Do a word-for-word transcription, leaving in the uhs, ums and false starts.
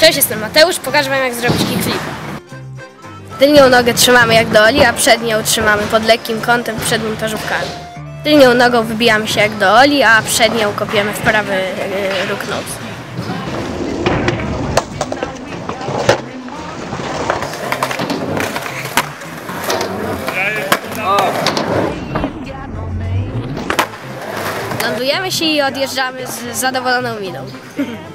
Cześć, jestem Mateusz, pokażę wam jak zrobić kickflip. Tylnią nogę trzymamy jak do Oli, a przednią trzymamy pod lekkim kątem przed montażówkami. Tylnią nogą wybijamy się jak do Oli, a przednią kopiemy w prawy yy, róg nóg. Lądujemy się i odjeżdżamy z zadowoloną miną.